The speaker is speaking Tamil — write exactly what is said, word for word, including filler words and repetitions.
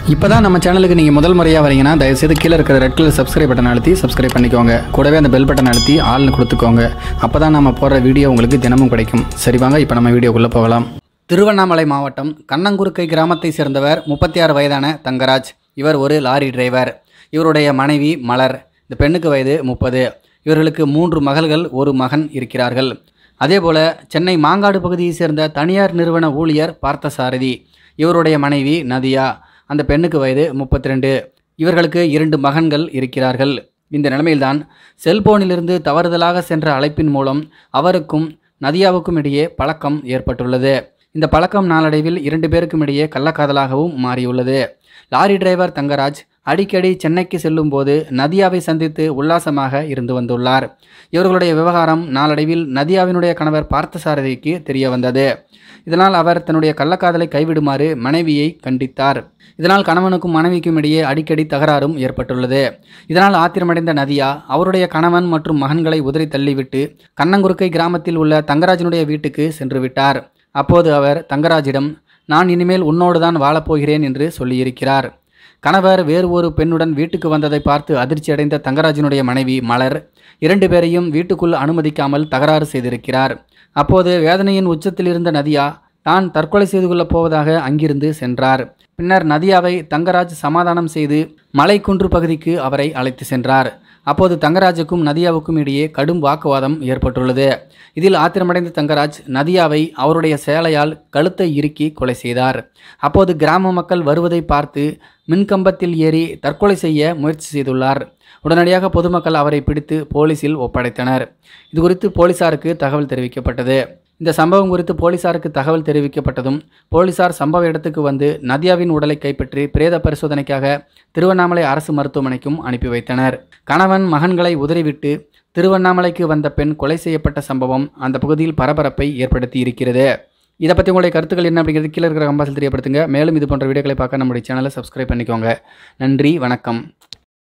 இப்போ தான் நம்ம சேனலுக்கு நீங்கள் முதல் முறையாக வரீங்கன்னா தயவுசெய்து கீழே இருக்கிற ரெட் கலர் சப்ஸ்கிரைப் பட்டன் அழுத்தி சப்ஸ்கிரைப் பண்ணிக்கோங்க. கூடவே அந்த பெல் பட்டன் அழுத்தி ஆள்னு கொடுத்துக்கோங்க. அப்போ தான் நம்ம போடுற வீடியோ உங்களுக்கு தினமும் கிடைக்கும். சரி வாங்க இப்போ நம்ம வீடியோக்குள்ளே போகலாம். திருவண்ணாமலை மாவட்டம் கண்ணங்குறுக்கை கிராமத்தை சேர்ந்தவர் முப்பத்தி ஆறு வயதான தங்கராஜ். இவர் ஒரு லாரி டிரைவர். இவருடைய மனைவி மலர். இந்த பெண்ணுக்கு வயது முப்பது. இவர்களுக்கு மூன்று மகள்கள் ஒரு மகன் இருக்கிறார்கள். அதேபோல சென்னை மாங்காடு பகுதியை சேர்ந்த தனியார் நிறுவன ஊழியர் பார்த்தசாரதி. இவருடைய மனைவி நதியா. அந்த பெண்ணுக்கு வயது முப்பத்தி ரெண்டு. இவர்களுக்கு இரண்டு மகன்கள் இருக்கிறார்கள். இந்த நிலைமையில்தான் செல்போனிலிருந்து தவறுதலாக சென்ற அழைப்பின் மூலம் அவருக்கும் நதியாவுக்கும் இடையே பழக்கம் ஏற்பட்டுள்ளது. இந்த பழக்கம் நாளடைவில் இரண்டு பேருக்கும் இடையே கள்ளக்காதலாகவும் மாறியுள்ளது. லாரி டிரைவர் தங்கராஜ் அடிக்கடி சென்னைக்கு செல்லும் போது நதியாவை சந்தித்து உல்லாசமாக இருந்து வந்துள்ளார். இவர்களுடைய விவகாரம் நாளடைவில் நதியாவினுடைய கணவர் பார்த்தசாரதிக்கு தெரிய வந்தது. இதனால் அவர் தன்னுடைய கள்ளக்காதலை கைவிடுமாறு மனைவியை கண்டித்தார். இதனால் கணவனுக்கும் மனைவிக்கும் இடையே அடிக்கடி தகராறும் ஏற்பட்டுள்ளது. இதனால் ஆத்திரமடைந்த நதியா அவருடைய கணவன் மற்றும் மகன்களை உதறி தள்ளிவிட்டு கண்ணங்குறுக்கை கிராமத்தில் உள்ள தங்கராஜனுடைய வீட்டுக்கு சென்று விட்டார். அப்போது அவர் தங்கராஜிடம், நான் இனிமேல் உன்னோடு தான் வாழப்போகிறேன் என்று சொல்லியிருக்கிறார். கணவர் வேறு ஒரு பெண்ணுடன் வீட்டுக்கு வந்ததை பார்த்து அதிர்ச்சி அடைந்த தங்கராஜனுடைய மனைவி மலர் இரண்டு பேரையும் வீட்டுக்குள் அனுமதிக்காமல் தகராறு செய்திருக்கிறார். அப்போது வேதனையின் உச்சத்தில் இருந்த நதியா தான் தற்கொலை செய்து கொள்ளப் போவதாக அங்கிருந்து சென்றார். பின்னர் நதியாவை தங்கராஜ் சமாதானம் செய்து மலைக்குன்று பகுதிக்கு அவரை அழைத்து சென்றார். அப்போது தங்கராஜுக்கும் நதியாவுக்கும் இடையே கடும் வாக்குவாதம் ஏற்பட்டுள்ளது. இதில் ஆத்திரமடைந்த தங்கராஜ் நதியாவை அவருடைய சேலையால் கழுத்தை இறுக்கி கொலை செய்தார். அப்போது கிராம மக்கள் வருவதை பார்த்து மின்கம்பத்தில் ஏறி தற்கொலை செய்ய முயற்சி செய்துள்ளார். உடனடியாக பொதுமக்கள் அவரை பிடித்து போலீசில் ஒப்படைத்தனர். இது குறித்து போலீசாருக்கு தகவல் தெரிவிக்கப்பட்டது. இந்த சம்பவம் குறித்து போலீசாருக்கு தகவல் தெரிவிக்கப்பட்டதும் போலீசார் சம்பவ இடத்துக்கு வந்து நதியாவின் உடலை கைப்பற்றி பிரேத பரிசோதனைக்காக திருவண்ணாமலை அரசு மருத்துவமனைக்கும் அனுப்பி வைத்தனர். கணவன் மகன்களை உதறிவிட்டு திருவண்ணாமலைக்கு வந்த பெண் கொலை செய்யப்பட்ட சம்பவம் அந்த பகுதியில் பரபரப்பை ஏற்படுத்தி இருக்கிறது. இதை பற்றி உங்களுடைய கருத்துக்கள் என்ன அப்படிங்கிறது கீழே இருக்கிற கம்பாசில் தெரியப்படுத்துங்க. மேலும் இது போன்ற வீடியோக்களை பார்க்க நம்முடைய சேனலை சப்ஸ்கிரைப் பண்ணிக்கோங்க. நன்றி, வணக்கம்.